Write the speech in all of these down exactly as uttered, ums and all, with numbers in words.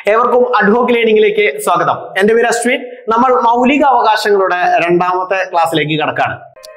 ഏവർക്കും അഡ്ഹോക്ക് ലേണിംഗിലേക്ക് സ്വാഗതം. എന്റെ പേര് അശ്വിൻ. നമ്മൾ മൗലിക അവകാശങ്ങളുടെ രണ്ടാമത്തെ ക്ലാസ്സിലേക്ക് കടക്കാണ്.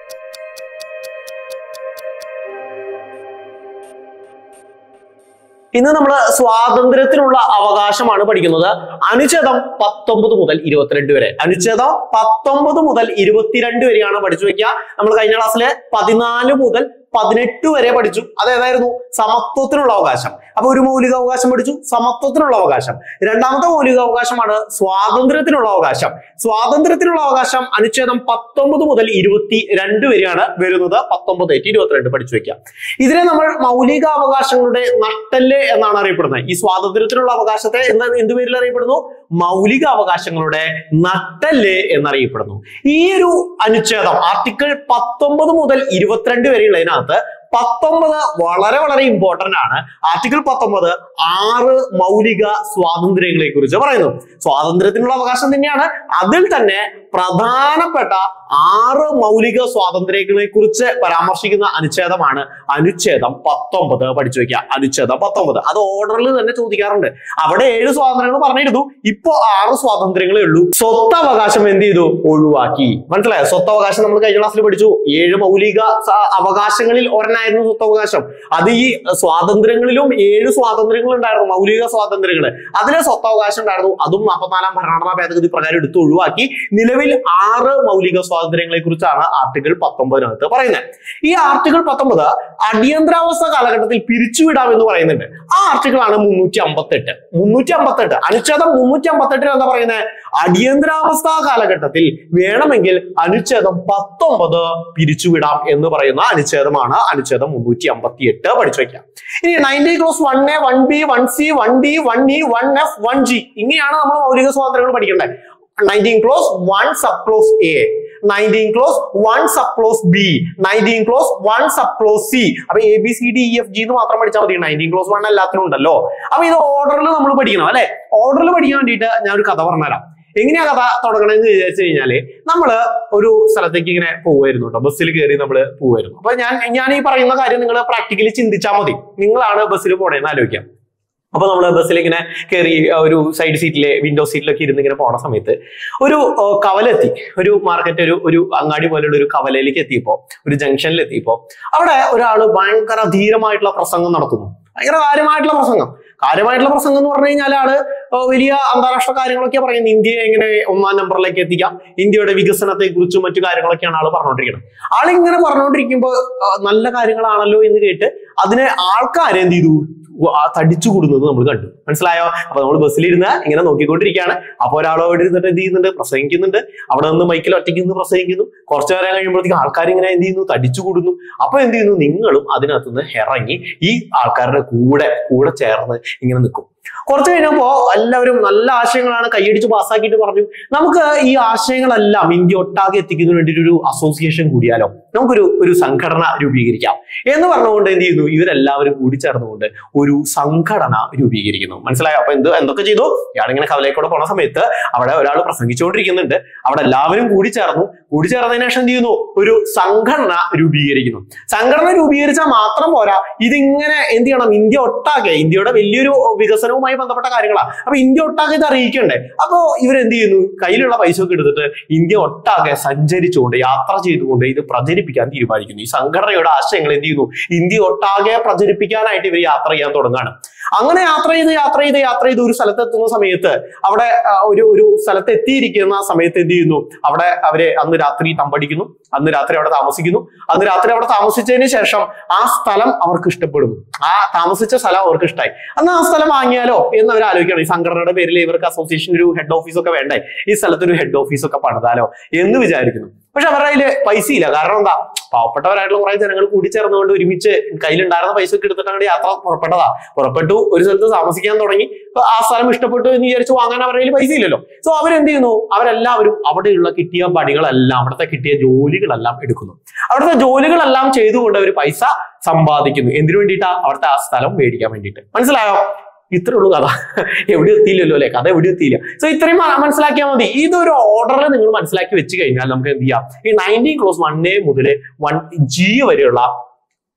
ഇന്ന് നമ്മൾ സ്വാതന്ത്ര്യത്തിനുള്ള അവകാശമാണ് പഠിക്കുന്നത്. അനുച്ഛേദം പത്തൊമ്പത് മുതൽ ഇരുപത്തിരണ്ട് വരെ. അനുച്ഛേദം പത്തൊമ്പത് മുതൽ ഇരുപത്തിരണ്ട് വരെയാണ് പഠിച്ചു വെക്കുക. നമ്മൾ കഴിഞ്ഞ ക്ലാസ്സിലെ പതിനാല് മുതൽ പതിനെട്ട് വരെ പഠിച്ചു. അതേതായിരുന്നു? സമത്വത്തിനുള്ള അവകാശം. അപ്പൊ ഒരു മൗലിക അവകാശം പഠിച്ചു, സമത്വത്തിനുള്ള അവകാശം. രണ്ടാമത്തെ മൗലിക അവകാശമാണ് സ്വാതന്ത്ര്യത്തിനുള്ള അവകാശം. സ്വാതന്ത്ര്യത്തിനുള്ള അവകാശം അനുച്ഛേദം പത്തൊമ്പത് മുതൽ ഇരുപത്തി രണ്ട് വരെയാണ് വരുന്നത്. പത്തൊമ്പത് ഇരുപത്തിരണ്ട് പഠിച്ചു വെക്കാം. ഇതിനെ നമ്മൾ മൗലിക അവകാശങ്ങളുടെ നട്ടെല്ല് എന്നാണ് അറിയപ്പെടുന്നത്. ഈ സ്വാതന്ത്ര്യത്തിനുള്ള അവകാശത്തെ എന്ന് എന്ത് പേരിൽ അറിയപ്പെടുന്നു? മൗലിക അവകാശങ്ങളുടെ നട്ടെല്ല് എന്നറിയപ്പെടുന്നു. ഈ ഒരു അനുച്ഛേദം ആർട്ടിക്കിൾ പത്തൊമ്പത് മുതൽ ഇരുപത്തിരണ്ട് വരെയുള്ളതിനകത്ത് പത്തൊമ്പത് വളരെ വളരെ ഇമ്പോർട്ടന്റ് ആണ്. ആർട്ടിക്കിൾ പത്തൊമ്പത് ആറ് മൗലിക സ്വാതന്ത്ര്യങ്ങളെ കുറിച്ച് പറയുന്നു. സ്വാതന്ത്ര്യത്തിനുള്ള അവകാശം തന്നെയാണ്. അതിൽ തന്നെ പ്രധാനപ്പെട്ട ആറ് മൗലിക സ്വാതന്ത്ര്യങ്ങളെ കുറിച്ച് പരാമർശിക്കുന്ന അനുച്ഛേദമാണ് അനുച്ഛേദം പത്തൊമ്പത്. പഠിച്ചു വെക്കുക. അനുച്ഛേദം പത്തൊമ്പത് അത് ഓർഡറിൽ തന്നെ ചോദിക്കാറുണ്ട്. അവിടെ ഏഴ് സ്വാതന്ത്ര്യങ്ങൾ പറഞ്ഞിരുന്നു, ഇപ്പോ ആറ് സ്വാതന്ത്ര്യങ്ങളേ ഉള്ളൂ. സ്വത്തവകാശം എന്ത് ചെയ്തു? ഒഴിവാക്കി. മനസ്സിലായോ? സ്വത്തവകാശം നമ്മൾ കഴിഞ്ഞ ക്ലാസ്സിൽ പഠിച്ചു. ഏഴ് മൗലിക അവകാശങ്ങളിൽ ഒരെണ്ണായിരുന്നു സ്വത്തവകാശം. അത് ഈ സ്വാതന്ത്ര്യങ്ങളിലും ഏഴ് സ്വാതന്ത്ര്യങ്ങൾ ഉണ്ടായിരുന്നു, മൗലിക സ്വാതന്ത്ര്യങ്ങൾ. അതിലെ സ്വത്തവകാശം ഉണ്ടായിരുന്നു. അതും നാൽപ്പത്തിനാലാം ഭരണഘടനാ ഭേദഗതി പ്രകാരം എടുത്ത് ഒഴിവാക്കി. നിലവിൽ ആറ് മൗലിക സ്വാതന്ത്ര്യങ്ങളെ കുറിച്ചാണ് ആർട്ടിക്കിൾ പത്തൊമ്പതിനകത്ത് പറയുന്നത്. ഈ ആർട്ടിക്കിൾ പത്തൊമ്പത് അടിയന്തരാവസ്ഥ കാലഘട്ടത്തിൽ പിരിച്ചുവിടാം എന്ന് പറയുന്നുണ്ട്. ആ ആർട്ടിക്കിൾ ആണ് മുന്നൂറ്റി അമ്പത്തി എട്ട്. മുന്നൂറ്റി അമ്പത്തി എട്ട് അനുച്ഛേദം മുന്നൂറ്റി അമ്പത്തി എട്ടിൽ എന്താ പറയുന്നത്? അടിയന്തരാവസ്ഥ കാലഘട്ടത്തിൽ വേണമെങ്കിൽ അനുച്ഛേദം പത്തൊമ്പത് പിരിച്ചുവിടാം എന്ന് പറയുന്ന അനുച്ഛേദമാണ് അനുച്ഛേദം മുന്നൂറ്റി അമ്പത്തി എട്ട്. പഠിച്ചു വയ്ക്കാം. ഇനി nineteen clause one A one B one C one D one E one F one G ഇങ്ങനെയാണ് നമ്മൾ മൗലിക സ്വാതന്ത്ര്യങ്ങൾ പഠിക്കേണ്ടത്. Nineteen clause one sub clause A, nineteen clause one sub clause B, nineteen clause one sub clause C. അപ്പൊ A B C D E F G എന്ന് മാത്രം പഠിച്ചാൽ മതി. നയൻറ്റീൻ ക്ലോസ് വൺ എല്ലാത്തിനും ഉണ്ടല്ലോ. അപ്പൊ ഇത് ഓർഡറിൽ നമ്മൾ പഠിക്കണം അല്ലെ. ഓർഡറിൽ പഠിക്കാൻ വേണ്ടിയിട്ട് ഞാൻ ഒരു കഥ പറഞ്ഞുതരാം. എങ്ങനെയാ കഥ തുടങ്ങണമെന്ന് വിചാരിച്ചു കഴിഞ്ഞാല്, നമ്മള് ഒരു സ്ഥലത്തേക്ക് ഇങ്ങനെ പോവായിരുന്നു കേട്ടോ. ബസ്സിൽ കയറി നമ്മള് പോവായിരുന്നു. അപ്പൊ ഞാൻ ഞാൻ ഈ പറയുന്ന കാര്യം നിങ്ങൾ പ്രാക്ടിക്കലി ചിന്തിച്ചാൽ മതി. നിങ്ങളാണ് ബസ്സിൽ പോണേന്ന് ആലോചിക്കാം. അപ്പൊ നമ്മള് ബസ്സിൽ ഇങ്ങനെ കയറി ഒരു സൈഡ് സീറ്റിലെ വിൻഡോ സീറ്റിലൊക്കെ ഇരുന്ന് ഇങ്ങനെ പോണ സമയത്ത് ഒരു കവലെത്തി. ഒരു മാർക്കറ്റ്, ഒരു ഒരു അങ്ങാടി പോലുള്ള ഒരു കവലയിലേക്ക് എത്തിയപ്പോ, ഒരു ജംഗ്ഷനിൽ എത്തിയപ്പോ അവിടെ ഒരാള് ഭയങ്കര ധീരമായിട്ടുള്ള പ്രസംഗം നടത്തുന്നു. ഭയങ്കര കാര്യമായിട്ടുള്ള പ്രസംഗം. കാര്യമായിട്ടുള്ള പ്രസംഗം എന്ന് പറഞ്ഞു കഴിഞ്ഞാൽ ആള് വലിയ അന്താരാഷ്ട്ര കാര്യങ്ങളൊക്കെ പറയുന്നത്. ഇന്ത്യയെ എങ്ങനെ ഒന്നാം നമ്പറിലേക്ക് എത്തിക്കാം, ഇന്ത്യയുടെ വികസനത്തെ കുറിച്ചും മറ്റു കാര്യങ്ങളൊക്കെയാണ് ആള് പറഞ്ഞുകൊണ്ടിരിക്കുന്നത്. ആളിങ്ങനെ പറഞ്ഞുകൊണ്ടിരിക്കുമ്പോൾ നല്ല കാര്യങ്ങളാണല്ലോ എന്ന് കേട്ട് അതിനെ ആൾക്കാരെന്ത് ചെയ്തു? തടിച്ചു കൂടുന്നത് നമ്മൾ കണ്ടു. മനസ്സിലായോ? അപ്പൊ നമ്മൾ ബസ്സിലിരുന്ന് ഇങ്ങനെ നോക്കിക്കൊണ്ടിരിക്കുകയാണ്. അപ്പൊ ഒരാളോട് ഇരുന്നിട്ട് എന്ത് ചെയ്യുന്നുണ്ട്? പ്രസംഗിക്കുന്നുണ്ട്. അവിടെ നിന്ന് മൈക്കിൽ ഒറ്റയ്ക്ക് നിന്ന് പ്രസംഗിക്കുന്നു. കുറച്ചു നേരം കഴിയുമ്പോഴത്തേക്ക് ആൾക്കാർ ഇങ്ങനെ എന്ത് ചെയ്യുന്നു? തടിച്ചു കൂടുന്നു. അപ്പൊ എന്ത് ചെയ്യുന്നു? നിങ്ങളും അതിനകത്തുനിന്ന് ഇറങ്ങി ഈ ആൾക്കാരുടെ കൂടെ കൂടെ ചേർന്ന് ഇങ്ങനെ നിൽക്കും. കുറച്ച് കഴിഞ്ഞപ്പോ എല്ലാവരും നല്ല ആശയങ്ങളാണ് കൈയടിച്ച് പാസ്സാക്കിയിട്ട് പറഞ്ഞു, നമുക്ക് ഈ ആശയങ്ങളെല്ലാം ഇന്ത്യ ഒട്ടാകെ എത്തിക്കുന്നതിന് വേണ്ടി ഒരു അസോസിയേഷൻ കൂടിയാലോ, നമുക്കൊരു ഒരു സംഘടന രൂപീകരിക്കാം എന്ന് പറഞ്ഞുകൊണ്ട് എന്ത് ചെയ്യുന്നു? ഇവരെല്ലാവരും കൂടി ചേർന്നുകൊണ്ട് ഒരു സംഘടന രൂപീകരിക്കുന്നു. മനസ്സിലായോ? അപ്പൊ എന്ത് എന്തൊക്കെ ചെയ്തു? ഇയാളിങ്ങനെ കവലയിലൂടെ പോണ സമയത്ത് അവിടെ ഒരാൾ പ്രസംഗിച്ചുകൊണ്ടിരിക്കുന്നുണ്ട്. അവിടെ എല്ലാവരും കൂടി ചേർന്നു. കൂടി ചേർന്നതിന് ശേഷം എന്ത് ചെയ്യുന്നു? ഒരു സംഘടന രൂപീകരിക്കുന്നു. സംഘടന രൂപീകരിച്ചാൽ മാത്രം പോരാ, ഇതിങ്ങനെ എന്ത് ചെയ്യണം? ഇന്ത്യ ഒട്ടാകെ, ഇന്ത്യയുടെ വലിയൊരു വികസനവുമായി ബന്ധപ്പെട്ട കാര്യങ്ങളാണ്. അപ്പൊ ഇന്ത്യ ഒട്ടാകെ ഇത് അറിയിക്കണ്ടേ? അപ്പോ ഇവരെന്ത് ചെയ്യുന്നു? കയ്യിലുള്ള പൈസ ഒക്കെ എടുത്തിട്ട് ഇന്ത്യ ഒട്ടാകെ സഞ്ചരിച്ചുകൊണ്ട്, യാത്ര ചെയ്തുകൊണ്ട് ഇത് പ്രചരിപ്പിക്കാൻ തീരുമാനിക്കുന്നു. ഈ സംഘടനയുടെ ആശയങ്ങൾ എന്ത് ചെയ്യുന്നു? ഇന്ത്യ ഒട്ടാകെ പ്രചരിപ്പിക്കാനായിട്ട് ഇവർ യാത്ര ചെയ്യാൻ തുടങ്ങുകയാണ്. അങ്ങനെ യാത്ര ചെയ്ത് യാത്ര ചെയ്ത് യാത്ര ചെയ്ത് ഒരു സ്ഥലത്ത് എത്തുന്ന സമയത്ത്, അവിടെ ഒരു ഒരു സ്ഥലത്ത് എത്തിയിരിക്കുന്ന സമയത്ത് എന്ത് ചെയ്യുന്നു? അവിടെ അവര് അന്ന് രാത്രി തമ്പടിക്കുന്നു. അന്ന് രാത്രി അവിടെ താമസിക്കുന്നു. അന്ന് രാത്രി അവിടെ താമസിച്ചതിന് ശേഷം ആ സ്ഥലം അവർക്ക് ഇഷ്ടപ്പെടുന്നു. ആ താമസിച്ച സ്ഥലം അവർക്ക് ഇഷ്ടമായി. അന്ന് ആ സ്ഥലം വാങ്ങിയാലോ എന്ന് അവർ ആലോചിക്കണം. ഈ സംഘടനയുടെ പേരിൽ ഇവർക്ക് അസോസിയേഷൻ ഒരു ഹെഡ് ഓഫീസ് ഒക്കെ വേണ്ടേ? ഈ സ്ഥലത്തൊരു ഹെഡ് ഓഫീസ് ഒക്കെ പണിതാലോ എന്ന് വിചാരിക്കുന്നു. പക്ഷെ അവരുടെ കയ്യില് പൈസ ഇല്ല. കാരണം എന്താ? പാവപ്പെട്ടവരായിട്ടുള്ള കുറെ ജനങ്ങൾ കൂടി ചേർന്നുകൊണ്ട് ഒരുമിച്ച് കയ്യിലുണ്ടായിരുന്ന പൈസ ഒക്കെ എടുത്തിട്ട് അങ്ങോട്ട് യാത്ര പുറപ്പെട്ടതാ. പുറപ്പെട്ടു, ഒരു സ്ഥലത്ത് താമസിക്കാൻ തുടങ്ങി. ആ സ്ഥലം ഇഷ്ടപ്പെട്ടു എന്ന് വിചാരിച്ചു വാങ്ങാൻ അവരുടെ കയ്യിൽ പൈസ ഇല്ലല്ലോ. സോ അവരെന്ത് ചെയ്യുന്നു? അവരെല്ലാവരും അവിടെയുള്ള കിട്ടിയ പണികളെല്ലാം, അവിടുത്തെ കിട്ടിയ ജോലികളെല്ലാം എടുക്കുന്നു. അവിടുത്തെ ജോലികളെല്ലാം ചെയ്തുകൊണ്ട് അവർ പൈസ സമ്പാദിക്കുന്നു. എന്തിനു വേണ്ടിയിട്ടാ? അവിടുത്തെ ആ സ്ഥലം മേടിക്കാൻ വേണ്ടിയിട്ട്. മനസ്സിലായോ? ഇത്രേ ഉള്ളൂ കഥ. എവിടെ എത്തിയില്ലല്ലോ അല്ലെ? കഥ എവിടെ എത്തിയില്ല. സോ ഇത്രയും മനസ്സിലാക്കിയാൽ മതി. ഇതൊരു ഓർഡറിൽ നിങ്ങൾ മനസ്സിലാക്കി വെച്ച് കഴിഞ്ഞാൽ നമുക്ക് എന്ത് ചെയ്യാം? ഈ നയൻറ്റീൻ ക്ലോസ് വൺ എ മുതൽ വൺ ജി വരെയുള്ള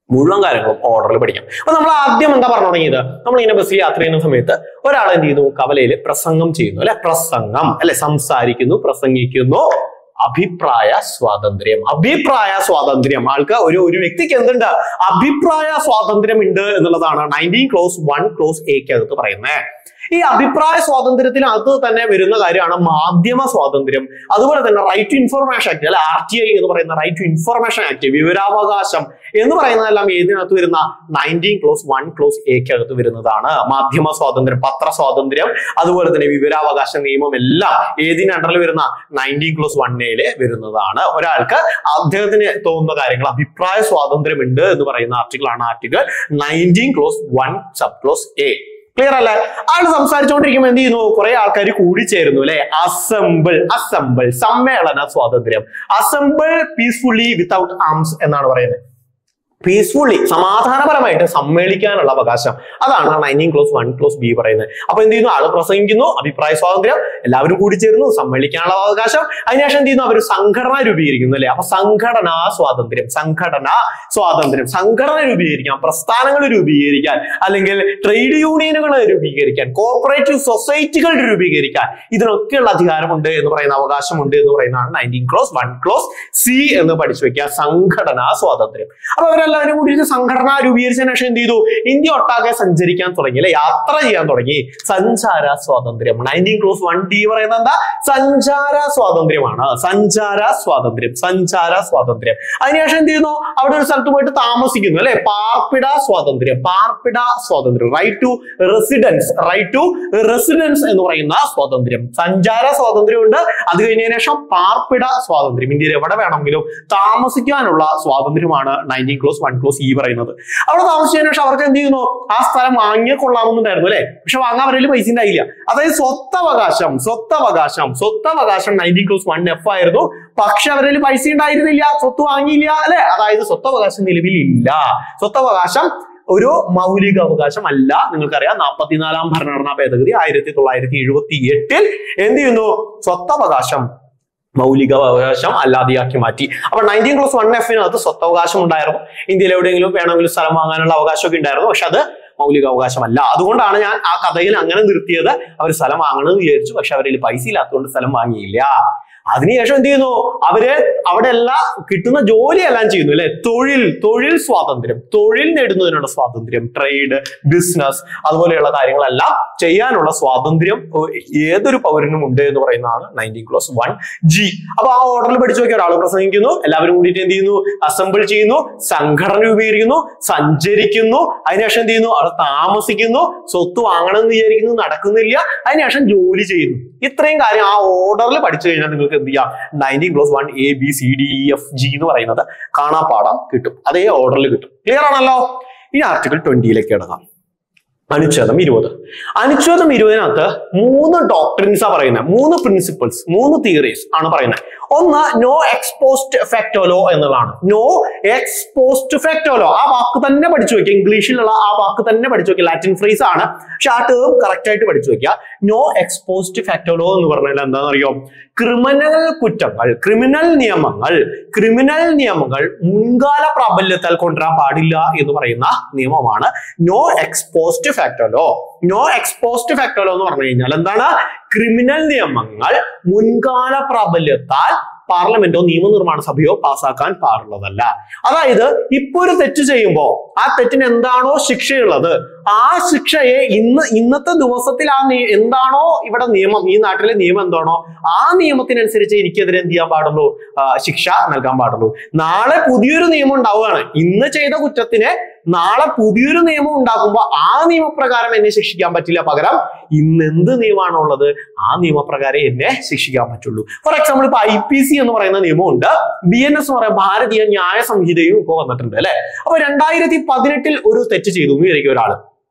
മുഴുവൻ കാര്യങ്ങളും ഓർഡറിൽ പഠിക്കാം. അപ്പൊ നമ്മൾ ആദ്യം എന്താ പറഞ്ഞു തുടങ്ങിയത്? നമ്മൾ ഇങ്ങനെ ബസ്സിൽ യാത്ര ചെയ്യുന്ന സമയത്ത് ഒരാൾ എന്ത് ചെയ്യുന്നു? കവലയിൽ പ്രസംഗം ചെയ്യുന്നു അല്ലെ? പ്രസംഗം അല്ലെ? സംസാരിക്കുന്നു, പ്രസംഗിക്കുന്നു. അഭിപ്രായ സ്വാതന്ത്ര്യം. അഭിപ്രായ സ്വാതന്ത്ര്യം ആൾക്ക് ഒരു ഒരു വ്യക്തിക്ക് എന്തുണ്ട്? അഭിപ്രായ സ്വാതന്ത്ര്യം ഉണ്ട് എന്നുള്ളതാണ് നയൻറ്റീൻ ക്ലോസ് വൺ ക്ലോസ് എക്ക് അകത്ത് പറയുന്നത്. ഈ അഭിപ്രായ സ്വാതന്ത്ര്യത്തിനകത്ത് തന്നെ വരുന്ന കാര്യമാണ് മാധ്യമ സ്വാതന്ത്ര്യം. അതുപോലെ തന്നെ റൈറ്റ് ടു ഇൻഫർമേഷൻ ആക്ട് അല്ലെ? ആർ ടി ഐ എന്ന് പറയുന്ന റൈറ്റ് ടു ഇൻഫർമേഷൻ ആക്ട്, വിവരാവകാശം എന്ന് പറയുന്നതെല്ലാം ഏതിനകത്ത് വരുന്ന? നയൻറ്റീൻ ക്ലോസ് വൺ ക്ലോസ് എക്ക് അകത്ത് വരുന്നതാണ്. മാധ്യമ സ്വാതന്ത്ര്യം, പത്ര സ്വാതന്ത്ര്യം, അതുപോലെ തന്നെ വിവരാവകാശ നിയമം എല്ലാം ഏതിന് അണ്ടറിൽ വരുന്ന? നയൻറ്റീൻ ക്ലോസ് വൺ എയില് വരുന്നതാണ്. ഒരാൾക്ക് അദ്ദേഹത്തിന് തോന്നുന്ന കാര്യങ്ങൾ അഭിപ്രായ സ്വാതന്ത്ര്യം ഉണ്ട് എന്ന് പറയുന്ന ആർട്ടിക്കിൾ ആണ് article nineteen clause one sub clause A. Clear അല്ലേ? ആൾ സംസാരിച്ചുകൊണ്ടിരിക്കുമ്പോൾ എന്ത് ചെയ്യുന്നു? കുറെ ആൾക്കാർ കൂടിച്ചേരുന്നു അല്ലെ? അസംബിൾ അസംബിൾ സമ്മേളന സ്വാതന്ത്ര്യം. അസംബിൾ പീസ്ഫുള്ളി വിത്തൗട്ട് ആംസ് എന്നാണ് പറയുന്നത്. പീസ്ഫുള്ളി സമാധാനപരമായിട്ട് സമ്മേളിക്കാനുള്ള അവകാശം, അതാണ് nineteen clause one clause B പറയുന്നത്. അപ്പൊ എന്ത് ചെയ്യുന്നു? ആള് പ്രസംഗിക്കുന്നു, അഭിപ്രായ സ്വാതന്ത്ര്യം, എല്ലാവരും കൂടിച്ചേരുന്നു, സമ്മേളിക്കാനുള്ള അവകാശം. അതിനുശേഷം എന്ത് ചെയ്യുന്നു? അവർ സംഘടന രൂപീകരിക്കുന്നു അല്ലെ? അപ്പൊ സംഘടനാ സ്വാതന്ത്ര്യം, സംഘടനാ സ്വാതന്ത്ര്യം, സംഘടന രൂപീകരിക്കാൻ, പ്രസ്ഥാനങ്ങൾ രൂപീകരിക്കാൻ, അല്ലെങ്കിൽ ട്രേഡ് യൂണിയനുകൾ രൂപീകരിക്കാൻ, കോർപ്പറേറ്റീവ് സൊസൈറ്റികൾ രൂപീകരിക്കാൻ, ഇതിനൊക്കെയുള്ള അധികാരമുണ്ട് എന്ന് പറയുന്ന, അവകാശമുണ്ട് എന്ന് പറയുന്നതാണ് nineteen clause one clause C എന്ന് പഠിച്ചു വെക്കുക. സംഘടനാ സ്വാതന്ത്ര്യം. അപ്പൊ അവരെല്ലാവരും കൂടി സംഘടന രൂപീകരിച്ചതിന് ശേഷം എന്ത് ചെയ്തു? ഇന്ത്യ ഒട്ടാകെ സഞ്ചരിക്കാൻ തുടങ്ങി അല്ലെ? യാത്ര ചെയ്യാൻ തുടങ്ങി. സഞ്ചാര സ്വാതന്ത്ര്യം. നയൻറ്റീൻ ക്ലോസ് വൺ ഡി പറയുന്നത് എന്താ? സഞ്ചാര സ്വാതന്ത്ര്യമാണ്. സഞ്ചാര സ്വാതന്ത്ര്യം, സഞ്ചാര സ്വാതന്ത്ര്യം. അതിനുശേഷം എന്ത് ചെയ്യുന്നു? അവിടെ ഒരു സ്ഥലത്ത് പോയിട്ട് താമസിക്കുന്നു അല്ലെ? പാർപ്പിട സ്വാതന്ത്ര്യം, പാർപ്പിട സ്വാതന്ത്ര്യം. Right to residence, right to residence എന്ന് പറയുന്ന സ്വാതന്ത്ര്യം. സഞ്ചാര സ്വാതന്ത്ര്യം ഉണ്ട്. അത് കഴിഞ്ഞതിന് ശേഷം പാർപ്പിട സ്വാതന്ത്ര്യം. ഇന്ത്യയിൽ എവിടെ വേണമെങ്കിലും താമസിക്കാനുള്ള സ്വാതന്ത്ര്യമാണ് nineteen clause one clause E പറയുന്നത്. അവിടെ താമസിച്ചതിന് ശേഷം അവർക്ക് എന്ത് ചെയ്യുന്നു? ആ സ്ഥലം വാങ്ങിയ കൊള്ളാമെന്നുണ്ടായിരുന്നു അല്ലെ? പക്ഷെ വാങ്ങാൻ അവരിൽ പൈസ ഉണ്ടായില്ല. അതായത് സ്വത്തവകാശം, സ്വത്തവകാശം, സ്വത്തവകാശം നയൻറ്റീൻ ക്ലോസ് വൺ എഫ് ആയിരുന്നു. പക്ഷെ അവരിൽ പൈസ ഉണ്ടായിരുന്നില്ല, സ്വത്ത് വാങ്ങിയില്ല അല്ലെ? അതായത് സ്വത്തവകാശം നിലവിലില്ല. സ്വത്തവകാശം ഒരു മൗലിക അവകാശം അല്ല. നിങ്ങൾക്കറിയാം നാൽപ്പത്തിനാലാം ഭരണഘടനാ ഭേദഗതി ആയിരത്തി തൊള്ളായിരത്തി എഴുപത്തി എട്ടിൽ എന്ത് ചെയ്യുന്നു? സ്വത്തവകാശം മൗലിക അവകാശം അല്ലാതെയാക്കി മാറ്റി. അപ്പൊ നയൻറ്റീൻ ക്ലോസ് വൺ എഫിനകത്ത് സ്വത്തവകാശം ഉണ്ടായിരുന്നു. ഇന്ത്യയിൽ എവിടെയെങ്കിലും വേണമെങ്കിലും സ്ഥലം വാങ്ങാനുള്ള അവകാശമൊക്കെ ഉണ്ടായിരുന്നു. പക്ഷെ അത് മൗലിക അവകാശമല്ല. അതുകൊണ്ടാണ് ഞാൻ ആ കഥയിൽ അങ്ങനെ നിർത്തിയത്. അവർ സ്ഥലം വാങ്ങണമെന്ന് വിചാരിച്ചു, പക്ഷെ അവരിൽ പൈസ ഇല്ലാത്തതുകൊണ്ട് സ്ഥലം വാങ്ങിയില്ല. അതിനുശേഷം എന്ത് ചെയ്യുന്നു? അവര് അവിടെ എല്ലാം കിട്ടുന്ന ജോലിയെല്ലാം ചെയ്യുന്നു അല്ലെ? തൊഴിൽ, തൊഴിൽ സ്വാതന്ത്ര്യം, തൊഴിൽ നേടുന്നതിനുള്ള സ്വാതന്ത്ര്യം, ട്രേഡ്, ബിസിനസ്, അതുപോലെയുള്ള കാര്യങ്ങളെല്ലാം ചെയ്യാനുള്ള സ്വാതന്ത്ര്യം ഏതൊരു പൗരനും ഉണ്ട് എന്ന് പറയുന്നതാണ് നയൻറ്റീൻ ക്ലോസ് വൺ ജി. അപ്പൊ ആ ഓർഡറിൽ പഠിച്ചു നോക്കിയ ഒരാൾ പ്രസംഗിക്കുന്നു, എല്ലാവരും കൂടിയിട്ട് എന്ത് ചെയ്യുന്നു? അസംബിൾ ചെയ്യുന്നു, സംഘടന രൂപീകരിക്കുന്നു, സഞ്ചരിക്കുന്നു. അതിനുശേഷം എന്ത് ചെയ്യുന്നു? അവിടെ താമസിക്കുന്നു, സ്വത്ത് വാങ്ങണം എന്ന് വിചാരിക്കുന്നു, നടക്കുന്നില്ല. അതിനുശേഷം ജോലി ചെയ്യുന്നു. ഇത്രയും കാര്യം ആ ഓർഡറിൽ പഠിച്ചു കഴിഞ്ഞാൽ നിങ്ങൾക്ക് എന്ത് ചെയ്യാം? Nineteen clause one A B C D E F G എന്ന് പറയുന്നത് കാണാപ്പാഠം കിട്ടും. അതേ ഓർഡറിൽ കിട്ടും. ക്ലിയർ ആണല്ലോ? ഇനി ആർട്ടിക്കിൾ ട്വന്റിയിലേക്ക് കിടക്കാം. അനുച്ഛേദം ഇരുപത്. അനുച്ഛേദം ഇരുപതിനകത്ത് മൂന്ന് ഡോക്ട്രിൻസാ പറയുന്നത്, മൂന്ന് പ്രിൻസിപ്പിൾസ്, മൂന്ന് തിയറീസ് ആണ് പറയുന്നത്. ഒന്ന് നോ എക്സ്പോസ്റ്റ് ഫാക്ടോ എന്നുള്ളതാണ്. No ex post facto. ആ വാക്ക് തന്നെ പഠിച്ചു വെക്കുക. ഇംഗ്ലീഷിലുള്ള ആ വാക്ക് തന്നെ പഠിച്ചു വെക്കുക. ലാറ്റിൻ ഫ്രേസ് ആണ്, പക്ഷെ ആ ടേം കറക്റ്റ് ആയിട്ട് പഠിച്ചു വെക്കുക. നോ എക്സ്പോസ്റ്റ് ഫാക്ടോ എന്ന് പറഞ്ഞാൽ എന്താണെന്ന് അറിയോ? ക്രിമിനൽ കുറ്റങ്ങൾ, ക്രിമിനൽ നിയമങ്ങൾ, ക്രിമിനൽ നിയമങ്ങൾ മുൻകാല പ്രാബല്യത്താൽ കൊണ്ടുവരാൻ പാടില്ല എന്ന് പറയുന്ന നിയമമാണ് no ex post facto law. No ex post facto law എന്ന് പറഞ്ഞു കഴിഞ്ഞാൽ എന്താണ്? ക്രിമിനൽ നിയമങ്ങൾ മുൻകാല പ്രാബല്യത്താൽ പാർലമെന്റോ നിയമനിർമ്മാണ സഭയോ പാസ്സാക്കാൻ പാടുള്ളതല്ല. അതായത് ഇപ്പൊ ഒരു തെറ്റ് ചെയ്യുമ്പോൾ ആ തെറ്റിന് എന്താണോ ശിക്ഷയുള്ളത്, ആ ശിക്ഷയെ ഇന്ന് ഇന്നത്തെ ദിവസത്തിൽ ആ എന്താണോ ഇവിടെ നിയമം, ഈ നാട്ടിലെ നിയമം എന്താണോ ആ നിയമത്തിനനുസരിച്ച് എനിക്കെതിരെ എന്ത് ചെയ്യാൻ പാടുള്ളൂ? ശിക്ഷ നൽകാൻ പാടുള്ളൂ. നാളെ പുതിയൊരു നിയമം ഉണ്ടാവുകയാണ്. ഇന്ന് ചെയ്ത കുറ്റത്തിന് നാളെ പുതിയൊരു നിയമം ഉണ്ടാക്കുമ്പോൾ ആ നിയമപ്രകാരം എന്നെ ശിക്ഷിക്കാൻ പറ്റില്ല. പകരം ഇന്ന് എന്ത് നിയമമാണുള്ളത് ആ നിയമപ്രകാരം എന്നെ ശിക്ഷിക്കാൻ പറ്റുള്ളൂ. ഫോർ എക്സാമ്പിൾ ഇപ്പൊ ഐ പി സി എന്ന് പറയുന്ന നിയമമുണ്ട്, ബി എൻ എസ് എന്ന് പറയുന്ന ഭാരതീയ ന്യായ സംഹിതയും ഇപ്പൊ വന്നിട്ടുണ്ട് അല്ലെ? അപ്പൊ രണ്ടായിരത്തി പതിനെട്ടിൽ ഒരു തെറ്റ് ചെയ്തു എന്ന് വിചാരിക്കും ഒരാള്.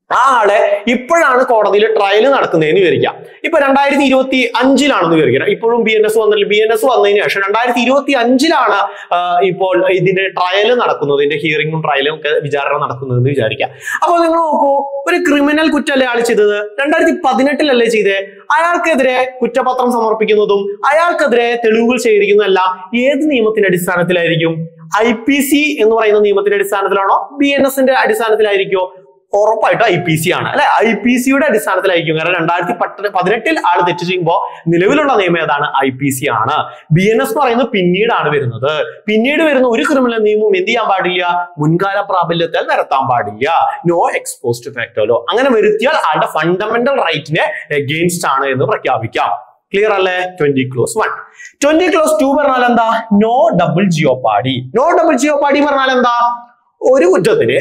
ആ ആളെ ഇപ്പോഴാണ് കോടതിയിൽ ട്രയൽ നടക്കുന്നതെന്ന് വിചാരിക്കാം. ഇപ്പൊ രണ്ടായിരത്തി ഇരുപത്തി അഞ്ചിലാണെന്ന് വിചാരിക്കണം. ഇപ്പോഴും ബി എൻ എസ് വന്നില്ല. ബി എൻ എസ് വന്നതിന് ശേഷം രണ്ടായിരത്തി ഇരുപത്തി അഞ്ചിലാണ് ഇപ്പോൾ ഇതിന്റെ ട്രയൽ നടക്കുന്നത്, ഇതിന്റെ ഹിയറിംഗും ട്രയലും ഒക്കെ വിചാരണ നടക്കുന്നതെന്ന് വിചാരിക്കാം. അപ്പൊ നിങ്ങൾ നോക്കൂ, ഒരു ക്രിമിനൽ കുറ്റമല്ലേ ആൾ ചെയ്തത്? രണ്ടായിരത്തി പതിനെട്ടിലല്ലേ ചെയ്തേ? അയാൾക്കെതിരെ കുറ്റപത്രം സമർപ്പിക്കുന്നതും അയാൾക്കെതിരെ തെളിവുകൾ ശേഖരിക്കുന്നതെല്ലാം ഏത് നിയമത്തിന്റെ അടിസ്ഥാനത്തിലായിരിക്കും? ഐ പി സി എന്ന് പറയുന്ന നിയമത്തിന്റെ അടിസ്ഥാനത്തിലാണോ ബി എൻ എസിന്റെ അടിസ്ഥാനത്തിലായിരിക്കോ? ഉറപ്പായിട്ടും ഐ പി സി ആണ്, അല്ലെ? ഐ പി സിയുടെ അടിസ്ഥാനത്തിലായിരിക്കും. കാരണം രണ്ടായിരത്തി പത്ത് പതിനെട്ടിൽ ആൾ തെറ്റ് ചെയ്യുമ്പോൾ നിലവിലുള്ള നിയമം ഏതാണ്? ഐ പി സി ആണ്. ബി എൻ എസ് പറയുന്നത് പിന്നീടാണ് വരുന്നത്. പിന്നീട് വരുന്ന ഒരു ക്രിമിനൽ നിയമവും എന്ത് ചെയ്യാൻ പാടില്ല? മുൻകാല പ്രാബല്യത്താൽ നിരത്താൻ പാടില്ല. No ex post facto law. അങ്ങനെ വരുത്തിയാൽ ആളുടെ ഫണ്ടമെന്റൽ റൈറ്റിനെ എഗെയിൻസ്റ്റ് ആണ് എന്ന് പ്രഖ്യാപിക്കാം. ക്ലിയർ അല്ലേ? Twenty clause one. Twenty clause two പറഞ്ഞാൽ എന്താ? No double jeopardy. No double jeopardy പറഞ്ഞാൽ എന്താ? ഒരു കുറ്റത്തിന്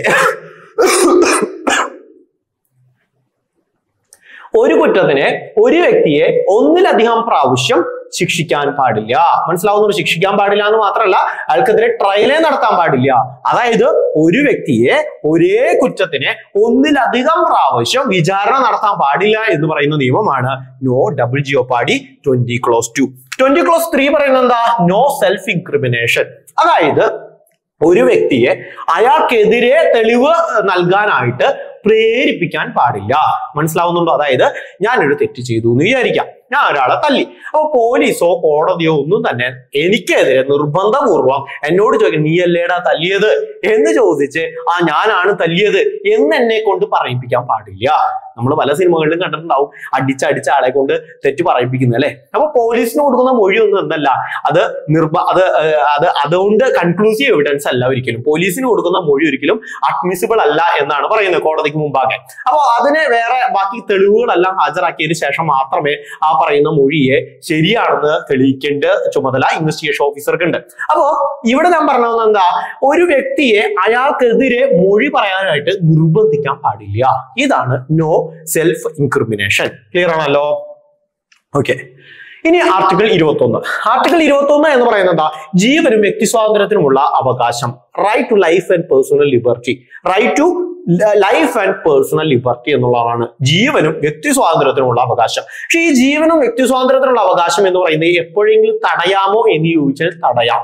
ഒരു കുറ്റത്തിന് ഒരു വ്യക്തിയെ ഒന്നിലധികം പ്രാവശ്യം ശിക്ഷിക്കാൻ പാടില്ല. മനസ്സിലാവുന്നത്? ശിക്ഷിക്കാൻ പാടില്ല എന്ന് മാത്രമല്ല, അയാൾക്കെതിരെ ട്രയലേ നടത്താൻ പാടില്ല. അതായത് ഒരു വ്യക്തിയെ ഒരേ കുറ്റത്തിന് ഒന്നിലധികം പ്രാവശ്യം വിചാരണ നടത്താൻ പാടില്ല എന്ന് പറയുന്ന നിയമമാണ് no double jeopardy twenty clause two. Twenty clause three പറയുന്നത് എന്താ? No self incrimination. അതായത് ഒരു വ്യക്തിയെ അയാൾക്കെതിരെ തെളിവ് നൽകാനായിട്ട് പ്രേരിപ്പിക്കാൻ പാടില്ല. മനസ്സിലാവുന്നുണ്ടോ? അതായത് ഞാനൊരു തെറ്റ് ചെയ്തു എന്ന് വിചാരിക്കാം, ഞാൻ ഒരാളെ തല്ലി. അപ്പൊ പോലീസോ കോടതിയോ ഒന്നും തന്നെ എനിക്കെതിരെ നിർബന്ധപൂർവം എന്നോട് ചോദിക്കും, നീ അല്ലേടാ തല്ലിയത് എന്ന് ചോദിച്ച് ആ ഞാനാണ് തല്ലിയത് എന്ന് എന്നെ കൊണ്ട് പറയിപ്പിക്കാൻ പാടില്ല. നമ്മൾ പല സിനിമകളിലും കണ്ടിട്ടുണ്ടാവും അടിച്ചടിച്ച ആളെ കൊണ്ട് തെറ്റ് പറയിപ്പിക്കുന്നത്, അല്ലെ? അപ്പൊ പോലീസിന് കൊടുക്കുന്ന മൊഴി ഒന്നും എന്തല്ല, അത് നിർബ അത് അത് അതുകൊണ്ട് കൺക്ലൂസീവ് എവിഡൻസ് അല്ല ഒരിക്കലും. പോലീസിന് കൊടുക്കുന്ന മൊഴി ഒരിക്കലും അഡ്മിസിബിൾ അല്ല എന്നാണ് പറയുന്നത് കോടതിക്ക് മുമ്പാകെ. അപ്പൊ അതിന് വേറെ ബാക്കി തെളിവുകളെല്ലാം ഹാജരാക്കിയതിനു ശേഷം മാത്രമേ ആ പറയുന്ന മൊഴിയെ ശരിയാണെന്ന് തെളിയിക്കേണ്ട ചുമതല ഇൻവെസ്റ്റിഗേഷൻ ഓഫീസർക്ക് ഉണ്ട്. അപ്പോ ഇവിടെ ഞാൻ പറഞ്ഞത് എന്താ? ഒരു വ്യക്തിയെ അയാൾക്കെതിരെ മൊഴി പറയാനായിട്ട് നിർബന്ധിക്കാൻ പാടില്ല. ഇതാണ് നോ സെൽഫ് ഇൻക്രിമിനേഷൻ. ക്ലിയർ ആണല്ലോ? ഓക്കെ. ഇനി ആർട്ടിക്കിൾ ഇരുപത്തി ഒന്ന്. ആർട്ടിക്കിൾ ഇരുപത്തി ഒന്ന് എന്ന് പറയുന്നത് എന്താ? ജീവനും വ്യക്തി സ്വാതന്ത്ര്യത്തിനുമുള്ള അവകാശം. Right to life and personal liberty. Right to life and personal liberty എന്നുള്ളതാണ് ജീവനും വ്യക്തി സ്വാതന്ത്ര്യത്തിനുള്ള അവകാശം. പക്ഷെ ഈ ജീവനും വ്യക്തി സ്വാതന്ത്ര്യത്തിനുള്ള അവകാശം എന്ന് പറയുന്നത് എപ്പോഴെങ്കിലും തടയാമോ എന്ന് ചോദിച്ചാൽ തടയാം.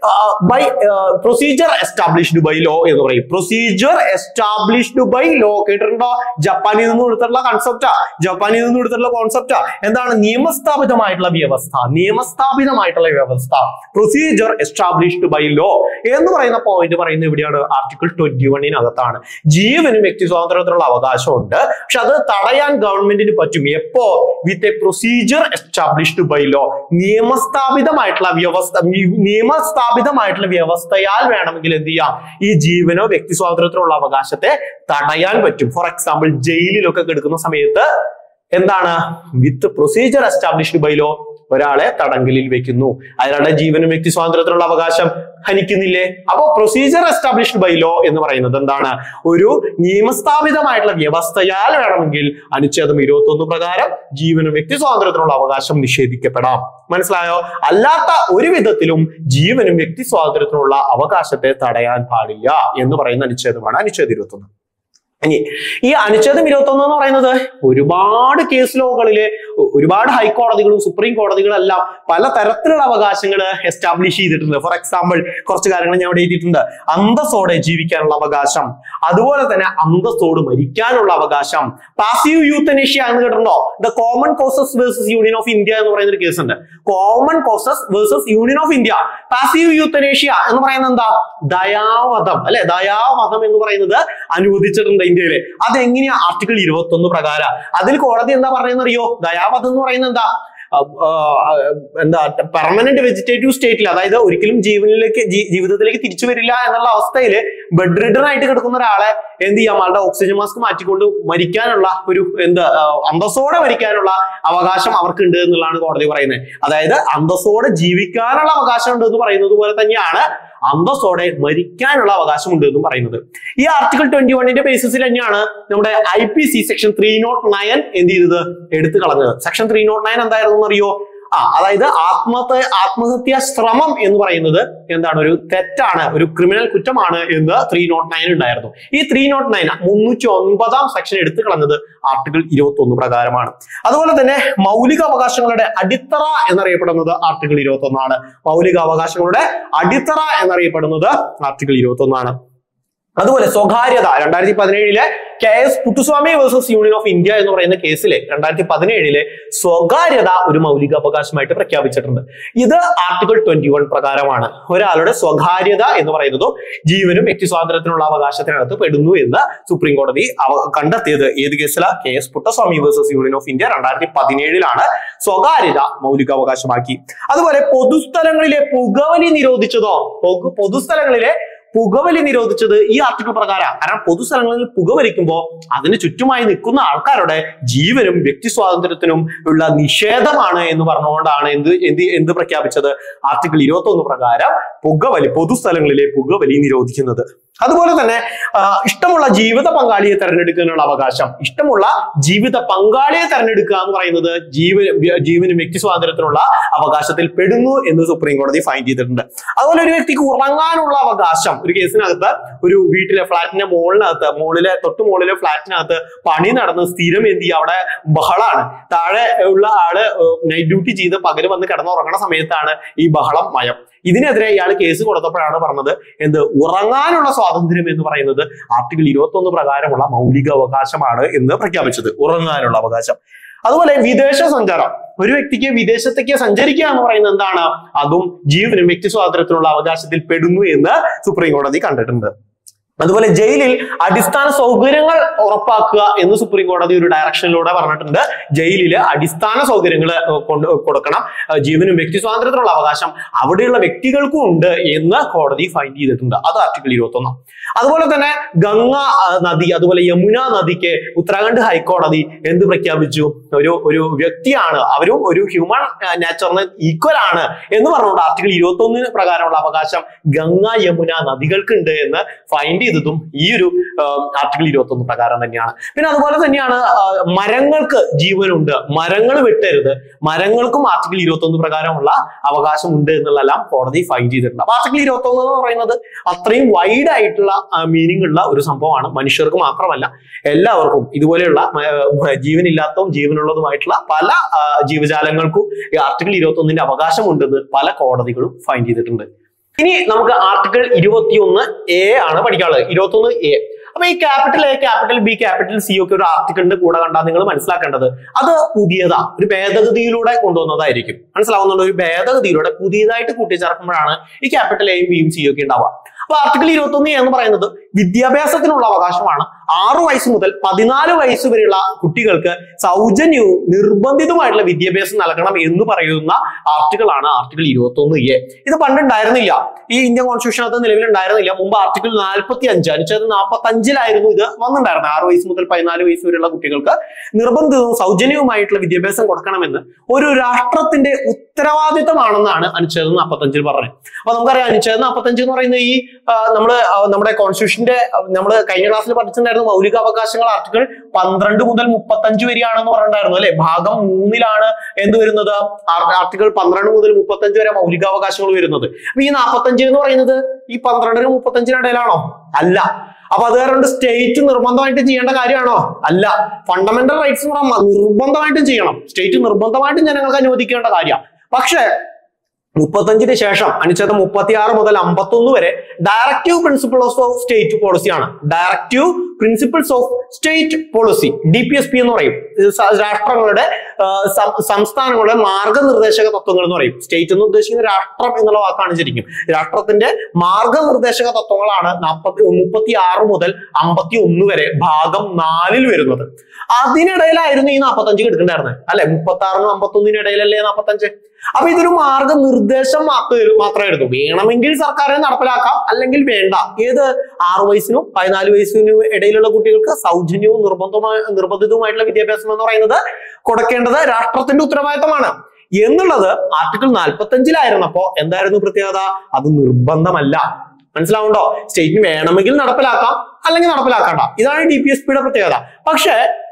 By procedure established by law എന്ന് പറയും. പ്രൊസീജിയർ എസ്റ്റാബ്ലിഷ്ഡ് ബൈ ലോ കേട്ടിട്ടുണ്ടോ? ജപ്പാനിൽ നിന്ന് എടുത്തിട്ടുള്ള കൺസെപ്റ്റാ. ജപ്പാനിൽ നിന്ന് എടുത്തിട്ടുള്ള കോൺസെപ്റ്റാ. എന്താണ്? നിയമസ്ഥാപിതമായിട്ടുള്ള വ്യവസ്ഥ. നിയമസ്ഥാപിതമായിട്ടുള്ള വ്യവസ്ഥ. പ്രൊസീജിയർ എസ്റ്റാബ്ലിഷ്ഡ് ബൈ ലോ എന്ന് പറയുന്ന പോയിന്റ് പറയുന്നത് എവിടെയാണ്? ആർട്ടിക്കിൾ ട്വന്റി വണ്ണിനകത്താണ്. ജീവനും വ്യക്തി സ്വാതന്ത്ര്യത്തിനുള്ള അവകാശമുണ്ട്. പക്ഷെ അത് തടയാൻ ഗവൺമെന്റിന് പറ്റും. എപ്പോ? With a procedure established by law. നിയമസ്ഥാപിതമായിട്ടുള്ള വ്യവസ്ഥ നിയമസ്ഥാ സ്ഥാപിതമായിട്ടുള്ള വ്യവസ്ഥയാൽ വേണമെങ്കിൽ എന്ത് ചെയ്യാം? ഈ ജീവനോ വ്യക്തി സ്വാതന്ത്ര്യത്തിനുള്ള അവകാശത്തെ തടയാൻ പറ്റും. ഫോർ എക്സാമ്പിൾ ജയിലിലൊക്കെ കിടക്കുന്ന സമയത്ത് എന്താണ്? With procedure established by law ഒരാളെ തടങ്കലിൽ വെക്കുന്നു. അയാളുടെ ജീവനും വ്യക്തി സ്വാതന്ത്ര്യത്തിനുള്ള അവകാശം ഹനിക്കുന്നില്ലേ? അപ്പോ പ്രൊസീജിയർ എസ്റ്റാബ്ലിഷ്ഡ് ബൈ ലോ എന്ന് പറയുന്നത് എന്താണ്? ഒരു നിയമസ്ഥാപിതമായിട്ടുള്ള വ്യവസ്ഥയാൽ വേണമെങ്കിൽ അനുച്ഛേദം ഇരുപത്തി ഒന്ന് പ്രകാരം ജീവനും വ്യക്തി സ്വാതന്ത്ര്യത്തിനുള്ള അവകാശം നിഷേധിക്കപ്പെടാം. മനസ്സിലായോ? അല്ലാത്ത ഒരു വിധത്തിലും ജീവനും വ്യക്തി സ്വാതന്ത്ര്യത്തിനുള്ള അവകാശത്തെ തടയാൻ പാടില്ല എന്ന് പറയുന്ന അനുച്ഛേദമാണ് അനുച്ഛേദം ഇരുപത്തി ഒന്ന്. ഇനി ഈ അനുച്ഛേദം ഇരുപത്തി ഒന്ന് എന്ന് പറയുന്നത് ഒരുപാട് കേസ് ലോകളിലെ ഒരുപാട് ഹൈക്കോടതികളും സുപ്രീം കോടതികളും എല്ലാം പല തരത്തിലുള്ള അവകാശങ്ങൾ എസ്റ്റാബ്ലിഷ് ചെയ്തിട്ടുണ്ട്. ഫോർ എക്സാമ്പിൾ കുറച്ച് കാര്യങ്ങൾ ഞാൻ ഇവിടെ എഴുതിയിട്ടുണ്ട്. അന്തസ്സോടെ ജീവിക്കാനുള്ള അവകാശം, അതുപോലെ തന്നെ അന്തസ്സോട് മരിക്കാനുള്ള അവകാശം. പാസീവ് യൂത്തനേഷ്യ എന്ന് കേട്ടിട്ടുണ്ടോ? The Common Causes versus Union of India എന്ന് പറയുന്ന ഒരു കേസ് ഉണ്ട്. Common Causes versus Union of India. Passive euthanasia എന്ന് പറയുന്നത് എന്താ? ദയാവധം, അല്ലെ? ദയാവധം എന്ന് പറയുന്നത് അനുവദിച്ചിട്ടുണ്ട് ഇന്ത്യയിലെ. അതെങ്ങനെയാ? ആർട്ടിക്കിൾ ഇരുപത്തി ഒന്ന് പ്രകാരം. അതിൽ കോടതി എന്താ പറയുന്നറിയോ? ദയാവധം എന്ന് പറയുന്നത് എന്താ? എന്താ പെർമനന്റ് വെജിറ്റേറ്റീവ് സ്റ്റേറ്റിൽ, അതായത് ഒരിക്കലും ജീവനിലേക്ക് ജീവിതത്തിലേക്ക് തിരിച്ചു വരില്ല എന്നുള്ള അവസ്ഥയിൽ ബെഡ് റിഡൻ ആയിട്ട് കിടക്കുന്ന ഒരാളെ എന്ത് ചെയ്യാം? ആളുടെ ഓക്സിജൻ മാസ്ക് മാറ്റിക്കൊണ്ട് മരിക്കാനുള്ള ഒരു എന്താ അന്തസ്സോടെ മരിക്കാനുള്ള അവകാശം അവർക്കുണ്ട് എന്നുള്ളതാണ് കോടതി പറയുന്നത്. അതായത് അന്തസ്സോടെ ജീവിക്കാനുള്ള അവകാശം ഉണ്ട് എന്ന് പറയുന്നത് പോലെ തന്നെയാണ് അന്തസ്സോടെ മരിക്കാനുള്ള അവകാശം ഉണ്ട് എന്നും പറയുന്നത്. ഈ ആർട്ടിക്കിൾ ട്വന്റി വണ്ണിന്റെ ബേസിസിൽ തന്നെയാണ് നമ്മുടെ I P C section three nought nine എന്ത് ചെയ്തത്? എടുത്തു കളഞ്ഞത്. സെക്ഷൻ ത്രീ നോട്ട് നയൻ എന്തായിരുന്നു അറിയോ? ആ അതായത് ആത്മഹത്യ ആത്മഹത്യാ ശ്രമം എന്ന് പറയുന്നത് എന്താണ്, ഒരു തെറ്റാണ്, ഒരു ക്രിമിനൽ കുറ്റമാണ് എന്ന് ത്രീ നോട്ട് നയൻ ഉണ്ടായിരുന്നു. ഈ ത്രീ നോട്ട് നയൻ മുന്നൂറ്റി ഒൻപതാം സെക്ഷൻ എടുത്തു കളഞ്ഞത് ആർട്ടിക്കിൾ ഇരുപത്തി ഒന്ന് പ്രകാരമാണ്. അതുപോലെ തന്നെ മൗലിക അവകാശങ്ങളുടെ അടിത്തറ എന്നറിയപ്പെടുന്നത് ആർട്ടിക്കിൾ ഇരുപത്തി ഒന്നാണ്. മൗലിക അവകാശങ്ങളുടെ അടിത്തറ എന്നറിയപ്പെടുന്നത് ആർട്ടിക്കിൾ ഇരുപത്തി ഒന്നാണ്. അതുപോലെ സ്വകാര്യത, രണ്ടായിരത്തി പതിനേഴിലെ K S Puttaswamy versus Union of India എന്ന് പറയുന്ന കേസിലെ രണ്ടായിരത്തി പതിനേഴിലെ സ്വകാര്യത ഒരു മൗലിക അവകാശമായിട്ട് പ്രഖ്യാപിച്ചിട്ടുണ്ട്. ഇത് ആർട്ടിക്കിൾ ട്വന്റി വൺ പ്രകാരമാണ്. ഒരാളുടെ സ്വകാര്യത എന്ന് പറയുന്നത് ജീവനും വ്യക്തി സ്വാതന്ത്ര്യത്തിനുള്ള അവകാശത്തിനകത്ത് പെടുന്നു എന്ന് സുപ്രീം കോടതി കണ്ടെത്തിയത് ഏത് കേസിലാണ്? K S Puttaswamy versus Union of India രണ്ടായിരത്തി പതിനേഴിലാണ് സ്വകാര്യത മൗലിക അവകാശമാക്കി. അതുപോലെ പൊതുസ്ഥലങ്ങളിലെ പുകവലി നിരോധിച്ചതോ, പൊതുസ്ഥലങ്ങളിലെ പുകവലി നിരോധിച്ചത് ഈ ആർട്ടിക്കിൾ പ്രകാരം. കാരണം പൊതുസ്ഥലങ്ങളിൽ പുകവലിക്കുമ്പോൾ അതിന് ചുറ്റുമായി നിൽക്കുന്ന ആൾക്കാരുടെ ജീവനും വ്യക്തി സ്വാതന്ത്ര്യത്തിനും ഉള്ള നിഷേധമാണ് എന്ന് പറഞ്ഞുകൊണ്ടാണ് എന്ത് എന്ത് എന്ത് പ്രഖ്യാപിച്ചത്? ആർട്ടിക്കിൾ ഇരുപത്തി ഒന്ന് പ്രകാരം പുകവലി, പൊതുസ്ഥലങ്ങളിലെ പുകവലി നിരോധിക്കുന്നത്. അതുപോലെ തന്നെ ഇഷ്ടമുള്ള ജീവിത പങ്കാളിയെ തെരഞ്ഞെടുക്കാനുള്ള അവകാശം, ഇഷ്ടമുള്ള ജീവിത പങ്കാളിയെ തെരഞ്ഞെടുക്കുക എന്ന് പറയുന്നത് ജീവ ജീവനും വ്യക്തി സ്വാതന്ത്ര്യത്തിനുള്ള അവകാശത്തിൽ പെടുന്നു എന്ന് സുപ്രീം കോടതി ഫൈൻഡ് ചെയ്തിട്ടുണ്ട്. അതുപോലെ ഒരു വ്യക്തിക്ക് ഉറങ്ങാനുള്ള അവകാശം, ഒരു കേസിനകത്ത് ഒരു വീട്ടിലെ ഫ്ലാറ്റിന്റെ മുകളിനകത്ത് മുകളിലെ തൊട്ട് മുകളിലെ ഫ്ലാറ്റിനകത്ത് പണി നടന്ന് സ്ഥിരം എന്ത് ചെയ്യുക, അവിടെ ബഹളാണ്. താഴെ ഉള്ള ആള് നൈറ്റ് ഡ്യൂട്ടി ചെയ്ത് പകല് വന്ന് കിടന്നുറങ്ങണ സമയത്താണ് ഈ ബഹളം മയം. ഇതിനെതിരെ ഇയാൾ കേസ് കൊടുത്തപ്പോഴാണ് പറഞ്ഞത് എന്ത്, ഉറങ്ങാനുള്ള സ്വാതന്ത്ര്യം എന്ന് പറയുന്നത് ആർട്ടിക്കിൾ ഇരുപത്തി ഒന്ന് പ്രകാരമുള്ള മൗലിക അവകാശമാണ് എന്ന് പ്രഖ്യാപിച്ചത്, ഉറങ്ങാനുള്ള അവകാശം. അതുപോലെ വിദേശ സഞ്ചാരം, ഒരു വ്യക്തിക്ക് വിദേശത്തേക്ക് സഞ്ചരിക്കുക എന്ന് പറയുന്നത് എന്താണ്, അതും ജീവനും വ്യക്തി സ്വാതന്ത്ര്യത്തിനുള്ള അവകാശത്തിൽ പെടുന്നു എന്ന് സുപ്രീം കോടതി കണ്ടിട്ടുണ്ട്. അതുപോലെ ജയിലിൽ അടിസ്ഥാന സൗകര്യങ്ങൾ ഉറപ്പാക്കുക എന്ന് സുപ്രീം കോടതി ഒരു ഡയറക്ഷനിലൂടെ പറഞ്ഞിട്ടുണ്ട്. ജയിലില് അടിസ്ഥാന സൗകര്യങ്ങൾ കൊണ്ട് കൊടുക്കണം, ജീവനും വ്യക്തി സ്വാതന്ത്ര്യത്തിനുള്ള അവകാശം അവിടെയുള്ള വ്യക്തികൾക്കും ഉണ്ട് എന്ന് കോടതി ഫൈൻഡ് ചെയ്തിട്ടുണ്ട്. അത് ആർട്ടിക്കിൾ ഇരുപത്തി ഒന്ന്. അതുപോലെ തന്നെ ഗംഗ നദി, അതുപോലെ യമുന നദിക്ക് ഉത്തരാഖണ്ഡ് ഹൈക്കോടതി എന്ത് പ്രഖ്യാപിച്ചു, ഒരു ഒരു വ്യക്തിയാണ്, അവരും ഒരു ഹ്യൂമൻ നേച്ചറിന് ഈക്വൽ ആണ് എന്ന് പറഞ്ഞുകൊണ്ട് ആർട്ടിക്കിൾ ഇരുപത്തി ഒന്നിന് പ്രകാരമുള്ള അവകാശം ഗംഗ യമുന നദികൾക്കുണ്ട് എന്ന് ഫൈൻഡ് ചെയ്തതും ഈ ഒരു ആർട്ടിക്കിൾ ഇരുപത്തി ഒന്ന് പ്രകാരം തന്നെയാണ്. പിന്നെ അതുപോലെ തന്നെയാണ് മരങ്ങൾക്ക് ജീവനുണ്ട്, മരങ്ങൾ വെട്ടരുത്, മരങ്ങൾക്കും ആർട്ടിക്കിൾ ഇരുപത്തി ഒന്ന് പ്രകാരമുള്ള അവകാശം ഉണ്ട് എന്നുള്ളതെല്ലാം കോടതി ഫൈൻഡ് ചെയ്തിട്ടുണ്ട്. അപ്പൊ ആർട്ടിക്കിൾ ഇരുപത്തി ഒന്ന് എന്ന് പറയുന്നത് അത്രയും വൈഡ് ആയിട്ടുള്ള മീനിങ് ഉള്ള ഒരു സംഭവമാണ്. മനുഷ്യർക്ക് മാത്രമല്ല എല്ലാവർക്കും, ഇതുപോലെയുള്ള ജീവനില്ലാത്തതും ജീവനുള്ളതുമായിട്ടുള്ള പല ജീവജാലങ്ങൾക്കും ഈ ആർട്ടിക്കിൾ ഇരുപത്തി ഒന്നിന്റെ അവകാശം ഉണ്ടെന്ന് പല കോടതികളും ഫൈൻഡ് ചെയ്തിട്ടുണ്ട്. ഇനി നമുക്ക് ആർട്ടിക്കിൾ ഇരുപത്തി ഒന്ന് എ ആണ് പഠിക്കാനുള്ളത്. ഇരുപത്തി ഒന്ന് എ. അപ്പൊ ഈ capital A, capital B, capital C ഒക്കെ ഒരു ആർട്ടിക്കിളിന്റെ കൂടെ കണ്ടാൽ നിങ്ങൾ മനസ്സിലാക്കേണ്ടത് അത് പുതിയതാ, ഒരു ഭേദഗതിയിലൂടെ കൊണ്ടുവന്നതായിരിക്കും. മനസ്സിലാവുന്നുണ്ട്? ഒരു ഭേദഗതിയിലൂടെ പുതിയതായിട്ട് കൂട്ടിച്ചേർക്കുമ്പോഴാണ് ഈ ക്യാപിറ്റൽ എയും ബിയും സിയും ഒക്കെ ഉണ്ടാവുക. അപ്പൊ ആർട്ടിക്കിൾ ഇരുപത്തി ഒന്ന് എന്ന് പറയുന്നത് വിദ്യാഭ്യാസത്തിനുള്ള അവകാശമാണ്. ആറു വയസ്സ് മുതൽ പതിനാല് വയസ്സ് വരെയുള്ള കുട്ടികൾക്ക് സൗജന്യവും നിർബന്ധിതമായിട്ടുള്ള വിദ്യാഭ്യാസം നൽകണം എന്ന് പറയുന്ന ആർട്ടിക്കിൾ ആണ് ആർട്ടിക്കിൾ ഇരുപത്തി ഒന്ന് എ. ഇത് പണ്ടുണ്ടായിരുന്നില്ല, ഈ ഇന്ത്യൻ കോൺസ്റ്റിറ്റ്യൂഷനകത്ത് നിലവിലുണ്ടായിരുന്നില്ല. മുമ്പ് ആർട്ടിക്കിൾ നാൽപ്പത്തി അഞ്ച് അനുച്ഛേദം നാൽപ്പത്തി അഞ്ചിലായിരുന്നു ഇത് വന്നിട്ടുണ്ടായിരുന്നത്. ആറു വയസ്സ് മുതൽ പതിനാല് വയസ്സ് വരെയുള്ള കുട്ടികൾക്ക് നിർബന്ധിതവും സൗജന്യവുമായിട്ടുള്ള വിദ്യാഭ്യാസം കൊടുക്കണമെന്ന് ഒരു രാഷ്ട്രത്തിന്റെ ഉത്തരവാദിത്തമാണെന്നാണ് അനുച്ഛേദം നാൽപ്പത്തി അഞ്ചിൽ പറഞ്ഞത്. അപ്പൊ നമുക്കറിയാം അനുച്ഛേദം നാൽപ്പത്തി അഞ്ച് എന്ന് പറയുന്നത് ഈ നമ്മള് നമ്മുടെ കോൺസ്റ്റിറ്റ്യൂഷന്റെ നമ്മൾ കഴിഞ്ഞ ക്ലാസ്സിൽ പഠിച്ചിട്ടുണ്ടായിരുന്നു മൗലിക അവകാശങ്ങൾ ആർട്ടിക്കിൾ പന്ത്രണ്ട് മുതൽ മുപ്പത്തി അഞ്ച് വരെയാണെന്ന് പറഞ്ഞിട്ടുണ്ടായിരുന്നു അല്ലെ. ഭാഗം മൂന്നിലാണ് എന്ത് വരുന്നത്, ആർട്ടിക്കിൾ പന്ത്രണ്ട് മുതൽ മുപ്പത്തി അഞ്ച് വരെ മൗലികാവകാശങ്ങൾ വരുന്നത്. അപ്പൊ ഈ നാൽപ്പത്തി അഞ്ച് എന്ന് പറയുന്നത് ഈ പന്ത്രണ്ടിനും മുപ്പത്തി അഞ്ചിനും ഇടയിലാണോ? അല്ല. അപ്പൊ അത് കാരണം സ്റ്റേറ്റ് നിർബന്ധമായിട്ടും ചെയ്യേണ്ട കാര്യമാണോ? അല്ല. ഫണ്ടമെന്റൽ റൈറ്റ്സ് നിർബന്ധമായിട്ടും ചെയ്യണം, സ്റ്റേറ്റ് നിർബന്ധമായിട്ടും ജനങ്ങൾക്ക് അനുവദിക്കേണ്ട കാര്യമാണ്. പക്ഷേ മുപ്പത്തഞ്ചിന് ശേഷം അനുച്ഛേദം മുപ്പത്തി ആറ് മുതൽ അമ്പത്തി ഒന്ന് വരെ ഡയറക്റ്റീവ് പ്രിൻസിപ്പിൾസ് ഓഫ് സ്റ്റേറ്റ് പോളിസിയാണ്. Directive principles of state policy, D P S P എന്ന് പറയും. രാഷ്ട്രങ്ങളുടെ സംസ്ഥാനങ്ങളുടെ മാർഗനിർദ്ദേശക തത്വങ്ങൾ എന്ന് പറയും. സ്റ്റേറ്റ് എന്ന് ഉദ്ദേശിക്കുന്ന രാഷ്ട്രം എന്നുള്ള വാക്കാണ് ശരിക്കും. രാഷ്ട്രത്തിന്റെ മാർഗനിർദ്ദേശക തത്വങ്ങളാണ് നാൽപ്പത്തി മുപ്പത്തി ആറ് മുതൽ അമ്പത്തി ഒന്ന് വരെ ഭാഗം നാലിൽ വരുന്നത്. അതിനിടയിലായിരുന്നു ഈ നാൽപ്പത്തഞ്ച് കിടക്കണ്ടായിരുന്നത് അല്ലെ. മുപ്പത്തി ആറിനും അമ്പത്തി ഒന്നിനും ഇടയിലല്ലേ നാൽപ്പത്തഞ്ച്. അപ്പൊ ഇതൊരു മാർഗനിർദ്ദേശം മാത്രമായിരുന്നു. വേണമെങ്കിൽ സർക്കാരിനെ നടപ്പിലാക്കാം, അല്ലെങ്കിൽ വേണ്ട. ഏത് ആറു വയസ്സിനും പതിനാല് വയസ്സിനും ഇടയിലുള്ള കുട്ടികൾക്ക് സൗജന്യവും നിർബന്ധമായ നിർബന്ധിതവുമായിട്ടുള്ള വിദ്യാഭ്യാസം എന്ന് പറയുന്നത് കൊടുക്കേണ്ടത് രാഷ്ട്രത്തിന്റെ ഉത്തരവാദിത്തമാണ് എന്നുള്ളത് ആർട്ടിക്കിൾ നാൽപ്പത്തി അഞ്ചിലായിരുന്നപ്പോ എന്തായിരുന്നു പ്രത്യേകത? അത് നിർബന്ധമല്ല. മനസ്സിലാവുണ്ടോ? സ്റ്റേറ്റിന് വേണമെങ്കിൽ നടപ്പിലാക്കാം, അല്ലെങ്കിൽ നടപ്പിലാക്കണ്ട. ഇതാണ് ഡി പി എസ് പിയുടെ പ്രത്യേകത. പക്ഷെ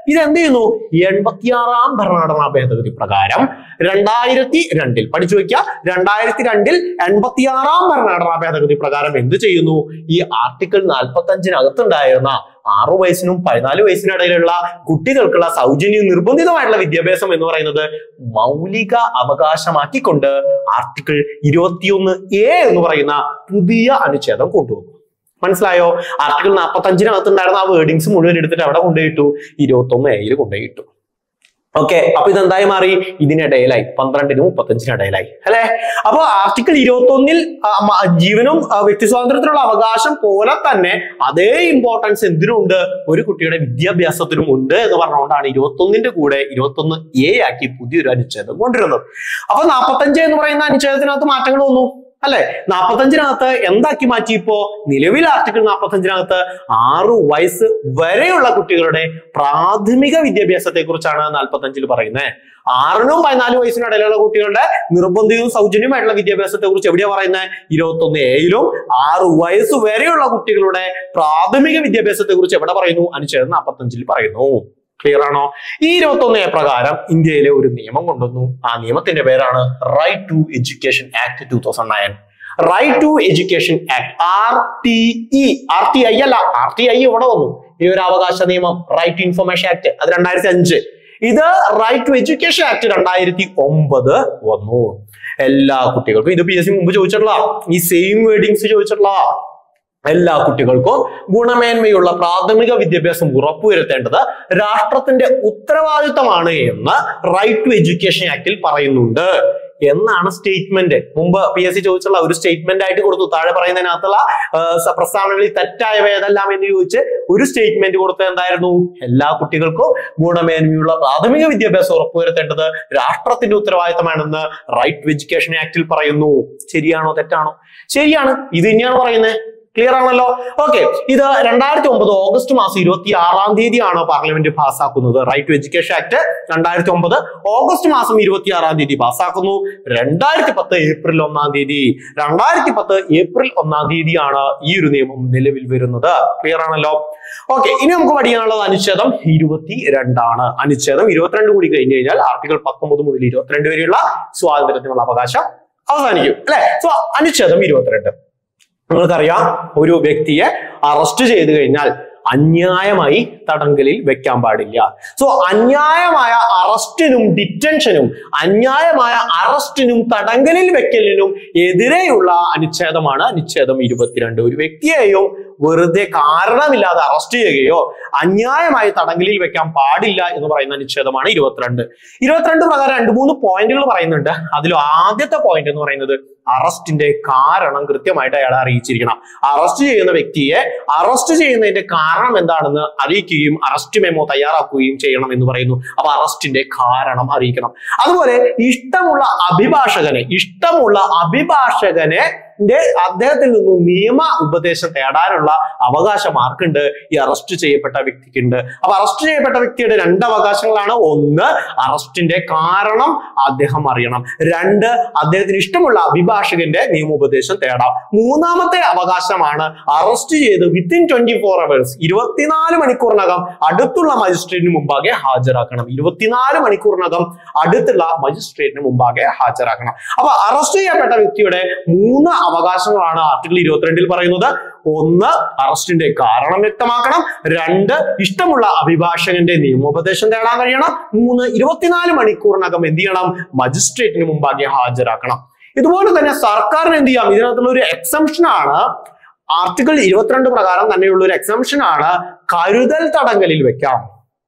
ഇത് എന്ത് ചെയ്യുന്നു? എൺപത്തിയാറാം ഭരണഘടനാ ഭേദഗതി പ്രകാരം രണ്ടായിരത്തി രണ്ടിൽ പഠിച്ചു വെക്കുക. രണ്ടായിരത്തി രണ്ടിൽ എൺപത്തിയാറാം ഭരണഘടനാ ഭേദഗതി പ്രകാരം എന്ത് ചെയ്യുന്നു? ഈ ആർട്ടിക്കിൾ നാൽപ്പത്തി അഞ്ചിനകത്തുണ്ടായിരുന്ന ആറു വയസ്സിനും പതിനാല് വയസ്സിനിടയിലുള്ള കുട്ടികൾക്കുള്ള സൗജന്യ നിർബന്ധിതമായിട്ടുള്ള വിദ്യാഭ്യാസം എന്ന് പറയുന്നത് മൗലിക അവകാശമാക്കിക്കൊണ്ട് ആർട്ടിക്കിൾ ഇരുപത്തിയൊന്ന് എ എന്ന് പറയുന്ന പുതിയ അനുച്ഛേദം കൊണ്ടുവന്നു. മനസ്സിലായോ? ആർട്ടിക്കിൾ നാൽപ്പത്തി അഞ്ചിനകത്ത് ഉണ്ടായിരുന്ന ആ വേർഡിങ്സ് മുഴുവൻ എടുത്തിട്ട് അവിടെ കൊണ്ടുപോയിട്ടു ഇരുപത്തി ഒന്ന് എയിൽ കൊണ്ടുപോയിട്ടു. ഓക്കെ, അപ്പൊ ഇതെന്തായി മാറി? ഇതിനിടയിലായി, പന്ത്രണ്ടിനും മുപ്പത്തഞ്ചിനും ഇടയിലായി അല്ലെ. അപ്പൊ ആർട്ടിക്കിൾ ഇരുപത്തി ഒന്നിൽ ജീവനും വ്യക്തി സ്വാതന്ത്ര്യത്തിനുള്ള അവകാശം പോലെ തന്നെ അതേ ഇമ്പോർട്ടൻസ് എന്തിനുണ്ട്? ഒരു കുട്ടിയുടെ വിദ്യാഭ്യാസത്തിനും ഉണ്ട് എന്ന് പറഞ്ഞുകൊണ്ടാണ് ഇരുപത്തി ഒന്നിന്റെ കൂടെ ഇരുപത്തി ഒന്ന് എ ആക്കി പുതിയൊരു അനുച്ഛേദം കൊണ്ടുവരുന്നത്. അപ്പൊ നാൽപ്പത്തഞ്ച് എന്ന് പറയുന്ന അനുച്ഛേദത്തിനകത്ത് മാറ്റങ്ങൾ വന്നു അല്ലെ. നാൽപ്പത്തഞ്ചിനകത്ത് എന്താക്കി മാറ്റി? ഇപ്പോ നിലവിൽ ആർട്ടിക്കിൾ നാൽപ്പത്തഞ്ചിനകത്ത് ആറു വയസ്സ് വരെയുള്ള കുട്ടികളുടെ പ്രാഥമിക വിദ്യാഭ്യാസത്തെ കുറിച്ചാണ് നാൽപ്പത്തഞ്ചിൽ പറയുന്നത്. ആറിനും പതിനാല് വയസ്സിനിടയിലുള്ള കുട്ടികളുടെ നിർബന്ധിതവും സൗജന്യമായിട്ടുള്ള വിദ്യാഭ്യാസത്തെ കുറിച്ച് എവിടെയാ പറയുന്നത്? ഇരുപത്തി ഒന്ന് എയിലും. ആറു വയസ്സ് വരെയുള്ള കുട്ടികളുടെ പ്രാഥമിക വിദ്യാഭ്യാസത്തെ കുറിച്ച് എവിടെ പറയുന്നു? അനുച്ഛേദം നാൽപ്പത്തഞ്ചിൽ പറയുന്നു. ക്ലിയർ ആണോ? ഈ ഇരുപത്തി ഒന്ന് എ പ്രകാരം ഇന്ത്യയിലെ ഒരു നിയമം കൊണ്ടുവന്നു. ആ നിയമത്തിന്റെ പേരാണ് right to education act two thousand nine. Right to education act, R T E. R T I അല്ല, ആർ ടി ഐ ഇവിടെ വന്നു. ഈ ഒരു അവകാശ നിയമം റൈറ്റ് ടു ഇൻഫർമേഷൻ ആക്ട് അത് രണ്ടായിരത്തി അഞ്ച്. ഇത് റൈറ്റ് ടു എഡ്യൂക്കേഷൻ ആക്ട് രണ്ടായിരത്തി ഒമ്പത് വന്നു. എല്ലാ കുട്ടികൾക്കും, ഇത് പി എസ് സി മുമ്പ് ചോദിച്ചിട്ടുള്ള ഈ സെയിം വേർഡിങ്സ് ചോദിച്ചിട്ടുള്ള എല്ലാ കുട്ടികൾക്കും ഗുണമേന്മയുള്ള പ്രാഥമിക വിദ്യാഭ്യാസം ഉറപ്പുവരുത്തേണ്ടത് രാഷ്ട്രത്തിന്റെ ഉത്തരവാദിത്തമാണ് എന്ന് റൈറ്റ് ടു എഡ്യൂക്കേഷൻ ആക്ടിൽ പറയുന്നുണ്ട് എന്നാണ് സ്റ്റേറ്റ്മെന്റ്. മുമ്പ് പി എസ് സി ചോദിച്ചുള്ള ഒരു സ്റ്റേറ്റ്മെന്റ് ആയിട്ട് കൊടുത്തു. താഴെ പറയുന്നതിനകത്തുള്ള പ്രസ്താവനകളിൽ തെറ്റായവ ഏതെല്ലാം എന്ന് ചോദിച്ച് ഒരു സ്റ്റേറ്റ്മെന്റ് കൊടുത്തത് എന്തായിരുന്നു? എല്ലാ കുട്ടികൾക്കും ഗുണമേന്മയുള്ള പ്രാഥമിക വിദ്യാഭ്യാസം ഉറപ്പുവരുത്തേണ്ടത് രാഷ്ട്രത്തിന്റെ ഉത്തരവാദിത്തമാണെന്ന് റൈറ്റ് ടു എഡ്യൂക്കേഷൻ ആക്ടിൽ പറയുന്നു. ശരിയാണോ തെറ്റാണോ? ശരിയാണ്. ഇത് തന്നെയാണ് പറയുന്നത്. ക്ലിയർ ആണല്ലോ? ഓക്കെ, ഇത് രണ്ടായിരത്തി ഒമ്പത് ഓഗസ്റ്റ് മാസം ഇരുപത്തി ആറാം തീയതിയാണ് പാർലമെന്റ് പാസ്സാക്കുന്നത്. റൈറ്റ് ടു എഡ്യൂക്കേഷൻ ആക്ട് രണ്ടായിരത്തി ഒമ്പത് ഓഗസ്റ്റ് മാസം ഇരുപത്തി ആറാം തീയതി പാസ്സാക്കുന്നു. രണ്ടായിരത്തി പത്ത് ഏപ്രിൽ ഒന്നാം തീയതി രണ്ടായിരത്തി പത്ത് ഏപ്രിൽ ഒന്നാം തീയതിയാണ് ഈ ഒരു നിയമം നിലവിൽ വരുന്നത്. ക്ലിയർ ആണല്ലോ? ഓക്കെ, ഇനി നമുക്ക് പഠിക്കാനുള്ളത് അനുച്ഛേദം ഇരുപത്തി രണ്ടാണ്. അനുച്ഛേദം ഇരുപത്തിരണ്ട് കൂടി കഴിഞ്ഞു കഴിഞ്ഞാൽ ആർട്ടിക്കിൾ പത്തൊമ്പത് മുതൽ ഇരുപത്തിരണ്ട് വരെയുള്ള സ്വാതന്ത്ര്യത്തിനുള്ള അവകാശം അവസാനിക്കും അല്ലെ. സോ അനുച്ഛേദം ഇരുപത്തിരണ്ട് നിങ്ങൾക്കറിയാം, ഒരു വ്യക്തിയെ അറസ്റ്റ് ചെയ്തു കഴിഞ്ഞാൽ അന്യായമായി തടങ്കലിൽ വെക്കാൻ പാടില്ല. സോ അന്യായമായ അറസ്റ്റിനും ഡിറ്റൻഷനും അന്യായമായ അറസ്റ്റിനും തടങ്കലിൽ വെക്കലിനും എതിരെയുള്ള അനുച്ഛേദമാണ് അനുച്ഛേദം ഇരുപത്തിരണ്ട്. ഒരു വ്യക്തിയെയോ വെറുതെ കാരണമില്ലാതെ അറസ്റ്റ് ചെയ്യുകയോ അന്യായമായി തടങ്കലിൽ വെക്കാൻ പാടില്ല എന്ന് പറയുന്ന അനുച്ഛേദമാണ് ഇരുപത്തിരണ്ട്. ഇരുപത്തിരണ്ട് പ്രകാരം രണ്ട് മൂന്ന് പോയിന്റുകൾ പറയുന്നുണ്ട്. അതിൽ ആദ്യത്തെ പോയിന്റ് എന്ന് പറയുന്നത് അറസ്റ്റിന്റെ കാരണം കൃത്യമായിട്ട് അയാളെ അറിയിച്ചിരിക്കണം. അറസ്റ്റ് ചെയ്യുന്ന വ്യക്തിയെ അറസ്റ്റ് ചെയ്യുന്നതിന്റെ കാരണം എന്താണെന്ന് അറിയിക്കുകയും അറസ്റ്റ് മെമ്മോ തയ്യാറാക്കുകയും ചെയ്യണം എന്ന് പറയുന്നു. അപ്പൊ അറസ്റ്റിന്റെ കാരണം അറിയിക്കണം. അതുപോലെ ഇഷ്ടമുള്ള അഭിഭാഷകനെ ഇഷ്ടമുള്ള അഭിഭാഷകനെ അദ്ദേഹത്തിൽ നിന്നും നിയമ ഉപദേശം തേടാനുള്ള അവകാശം ആർക്കുണ്ട്? ഈ അറസ്റ്റ് ചെയ്യപ്പെട്ട വ്യക്തിക്കുണ്ട്. അപ്പൊ അറസ്റ്റ് ചെയ്യപ്പെട്ട വ്യക്തിയുടെ രണ്ട് അവകാശങ്ങളാണ്. ഒന്ന്, അറസ്റ്റിന്റെ കാരണം അദ്ദേഹം അറിയണം. രണ്ട്, അദ്ദേഹത്തിന് ഇഷ്ടമുള്ള അഭിഭാഷകന്റെ നിയമോപദേശം തേടാം. മൂന്നാമത്തെ അവകാശമാണ് അറസ്റ്റ് ചെയ്ത് വിത്തിൻ ട്വന്റി ഫോർ അവേഴ്സ് ഇരുപത്തിനാല് മണിക്കൂറിനകം അടുത്തുള്ള മജിസ്ട്രേറ്റിന് മുമ്പാകെ ഹാജരാക്കണം. ഇരുപത്തിനാല് മണിക്കൂറിനകം അടുത്തുള്ള മജിസ്ട്രേറ്റിന് മുമ്പാകെ ഹാജരാക്കണം. അപ്പൊ അറസ്റ്റ് ചെയ്യപ്പെട്ട വ്യക്തിയുടെ മൂന്ന് അവകാശങ്ങളാണ് ആർട്ടിക്കിൾ ഇരുപത്തിരണ്ടിൽ പറയുന്നത്. ഒന്ന്, അറസ്റ്റിന്റെ കാരണം വ്യക്തമാക്കണം. രണ്ട്, ഇഷ്ടമുള്ള അഭിഭാഷകന്റെ നിയമോപദേശം തേടാൻ കഴിയണം. മൂന്ന്, ഇരുപത്തിനാല് മണിക്കൂറിനകം എന്ത് ചെയ്യണം? മജിസ്ട്രേറ്റിന് മുമ്പാകെ ഹാജരാക്കണം. ഇതുപോലെ തന്നെ സർക്കാരിന് എന്ത് ചെയ്യാം? ഇതിനകത്തുള്ള ഒരു എക്സംഷൻ ആണ്, ആർട്ടിക്കിൾ ഇരുപത്തിരണ്ട് പ്രകാരം തന്നെയുള്ള ഒരു എക്സംഷൻ ആണ് കരുതൽ തടങ്കലിൽ വെക്കാം.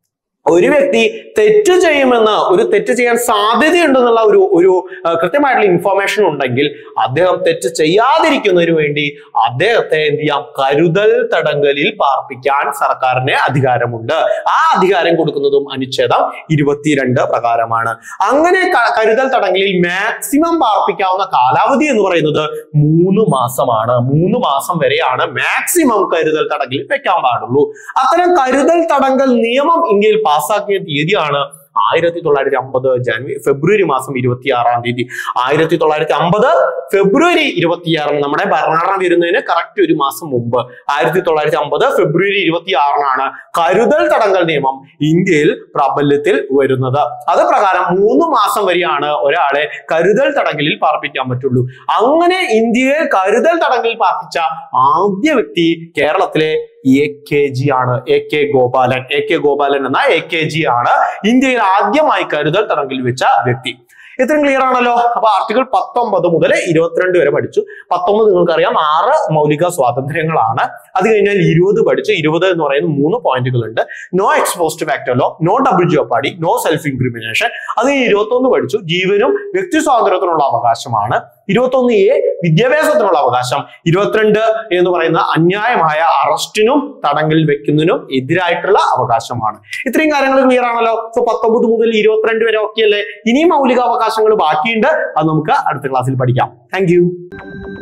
ഒരു വ്യക്തി തെറ്റ് ചെയ്യുമെന്ന്, ഒരു തെറ്റ് ചെയ്യാൻ സാധ്യതയുണ്ടെന്നുള്ള ഒരു ഒരു കൃത്യമായിട്ടുള്ള ഇൻഫർമേഷൻ ഉണ്ടെങ്കിൽ അദ്ദേഹം തെറ്റ് ചെയ്യാതിരിക്കുന്നതിന് വേണ്ടി അദ്ദേഹത്തെ എന്ത് ചെയ്യാം? കരുതൽ തടങ്കലിൽ പാർപ്പിക്കാൻ സർക്കാരിന് അധികാരമുണ്ട്. ആ അധികാരം കൊടുക്കുന്നതും അനുച്ഛേദം ഇരുപത്തിരണ്ട് പ്രകാരമാണ്. അങ്ങനെ കരുതൽ തടങ്കലിൽ മാക്സിമം പാർപ്പിക്കാവുന്ന കാലാവധി എന്ന് പറയുന്നത് മൂന്ന് മാസമാണ്. മൂന്ന് മാസം വരെയാണ് മാക്സിമം കരുതൽ തടങ്കലിൽ വെക്കാൻ പാടുള്ളൂ. അത്തരം കരുതൽ തടങ്കൽ നിയമം ഇന്ത്യയിൽ പാസ്സാക്കിയ തീയതിയാണ് ആയിരത്തി തൊള്ളായിരത്തി അമ്പത് ജനുവരി ഫെബ്രുവരി മാസം ഇരുപത്തി ആറാം തീയതി ആയിരത്തി തൊള്ളായിരത്തി അമ്പത് ഫെബ്രുവരി ഇരുപത്തിയാറിന് നമ്മുടെ ഭരണഘടന വരുന്നതിന് കറക്റ്റ് ഒരു മാസം മുമ്പ് ആയിരത്തി തൊള്ളായിരത്തി അമ്പത് ഫെബ്രുവരി ഇരുപത്തി ആറിനാണ് കരുതൽ തടങ്കൽ നിയമം ഇന്ത്യയിൽ പ്രാബല്യത്തിൽ വരുന്നത്. അത് പ്രകാരം മൂന്ന് മാസം വരെയാണ് ഒരാളെ കരുതൽ തടങ്കലിൽ പാർപ്പിക്കാൻ പറ്റുള്ളൂ. അങ്ങനെ ഇന്ത്യയിൽ കരുതൽ തടങ്കലിൽ പാർപ്പിച്ച ആദ്യ വ്യക്തി കേരളത്തിലെ എ കെ ജി ആണ്. A K Gopalan A K Gopalan എന്ന എ കെ ജി ആണ് ഇന്ത്യയിൽ ആദ്യമായി കരുതൽ തടങ്കലിൽ വെച്ച വ്യക്തി. ഇത്രയും ക്ലിയർ ആണല്ലോ. അപ്പൊ ആർട്ടിക്കിൾ പത്തൊമ്പത് മുതൽ ഇരുപത്തിരണ്ട് വരെ പഠിച്ചു. പത്തൊമ്പത് നിങ്ങൾക്കറിയാം ആറ് മൗലിക സ്വാതന്ത്ര്യങ്ങളാണ്. അത് കഴിഞ്ഞാൽ ഇരുപത് പഠിച്ചു. ഇരുപത് എന്ന് പറയുന്ന മൂന്ന് പോയിന്റുകൾ ഉണ്ട്. No ex post facto law, no double jeopardy, no self incrimination. അത് ഇരുപത്തി ഒന്ന് പഠിച്ചു. ജീവനും വ്യക്തി സ്വാതന്ത്ര്യത്തിനുള്ള അവകാശമാണ്. ഇരുപത്തി ഒന്ന് എ വിദ്യാഭ്യാസത്തിനുള്ള അവകാശം. ഇരുപത്തിരണ്ട് എന്ന് പറയുന്ന അന്യായമായ അറസ്റ്റിനും തടങ്കലിൽ വെക്കുന്നതിനും എതിരായിട്ടുള്ള അവകാശമാണ്. ഇത്രയും കാര്യങ്ങൾ ക്ലിയർ ആണല്ലോ. സോ പത്തൊമ്പത് മുതൽ ഇരുപത്തിരണ്ട് വരെ ഓക്കെ അല്ലേ? ഇനിയും മൗലിക അവകാശങ്ങൾ ബാക്കിയുണ്ട്. അത് നമുക്ക് അടുത്ത ക്ലാസ്സിൽ പഠിക്കാം. Thank U.